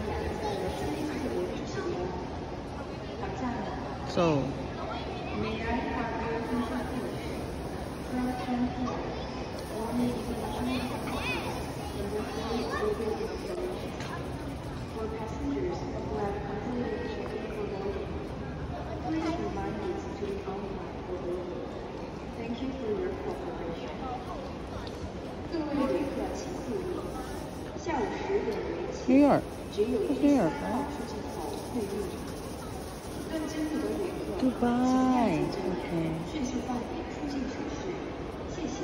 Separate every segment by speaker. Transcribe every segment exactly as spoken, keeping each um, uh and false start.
Speaker 1: So,
Speaker 2: Thank you for your cooperation. 各位旅客请注意，下午十点为起，
Speaker 1: New York.
Speaker 2: 只有
Speaker 1: What's
Speaker 2: 第
Speaker 1: New
Speaker 2: 三
Speaker 1: York,
Speaker 2: 号
Speaker 1: right?
Speaker 2: 出境口会入场。更经路的旅客，
Speaker 1: Dubai.
Speaker 2: 请
Speaker 1: Okay.
Speaker 2: 迅速办理出境手续，谢谢。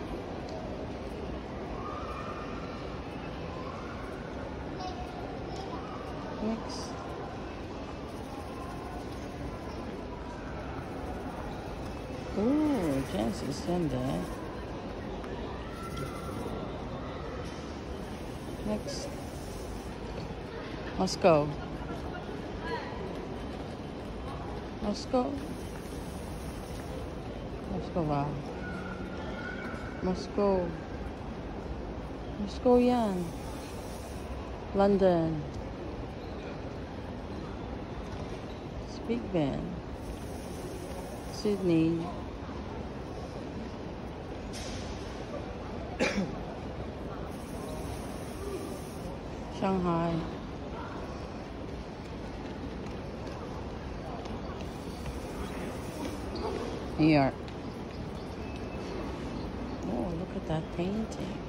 Speaker 1: Next. Oh, Jess is in there. Next. Moscow. Moscow. Moscow, wow. Moscow. Moscow yan. London. Big Ben. Sydney. Shanghai. New York. Oh, look at that painting.